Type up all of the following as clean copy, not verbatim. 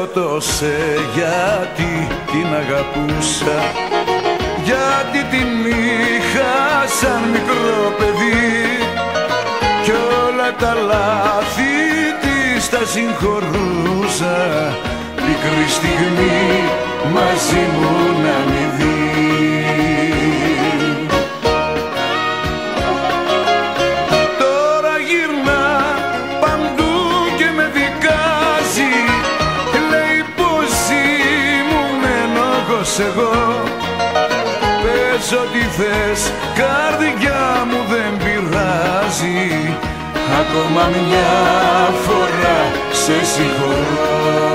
σκότωσε γιατί την αγαπούσα, γιατί την είχα σαν μικρό παιδί κι όλα τα λάθη της τα συγχωρούσα, μικρή στιγμή μαζί μου να μη δει. Τώρα γυρνά παντού και με δικάζει, λέει πως ήμουν ένοχος εγώ. Πες ό,τι θες, καρδιά μου δεν πειράζει, ακόμα μια φορά σε συγχωρώ.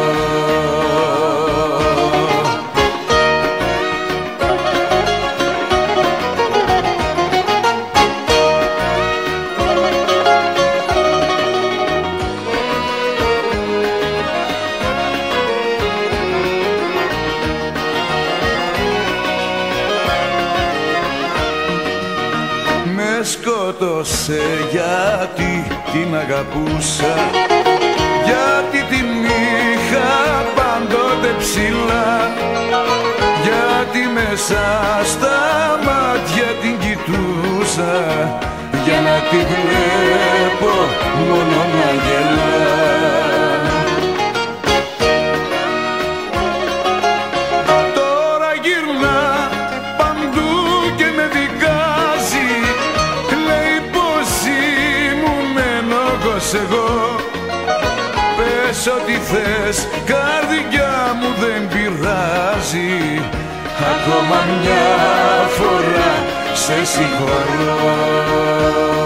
Σκότωσε γιατί την αγαπούσα, γιατί την είχα πάντοτε ψηλά, γιατί μέσα στα μάτια την κοιτούσα για να τη βλέπω μόνο να γελά. Τώρα γυρνά παντού και με δικάζει, εγώ. Πες ό,τι θες, καρδιά μου δεν πειράζει, ακόμα μια φορά σε συγχωρώ.